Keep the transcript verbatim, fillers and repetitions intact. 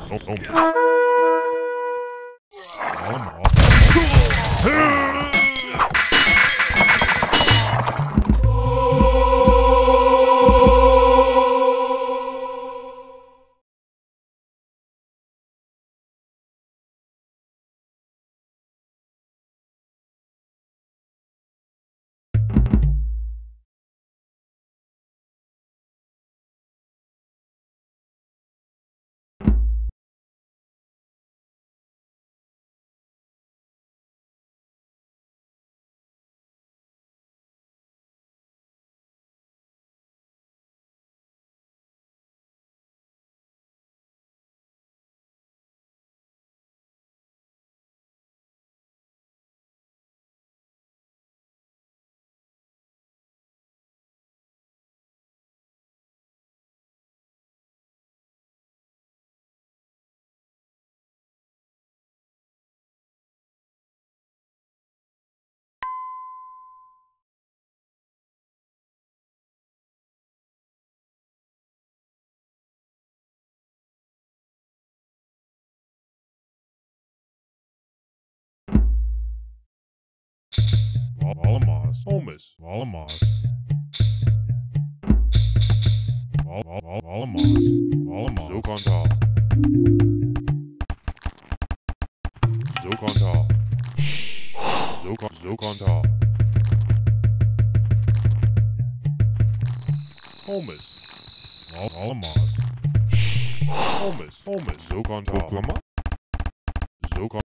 Allemaal, Thomas, allemaal. Allemaal, allemaal. Zo kan het al. Zo kan het al. Zo kan, zo kan het al. Thomas, allemaal. Thomas, Thomas, zo kan het al. Zo kan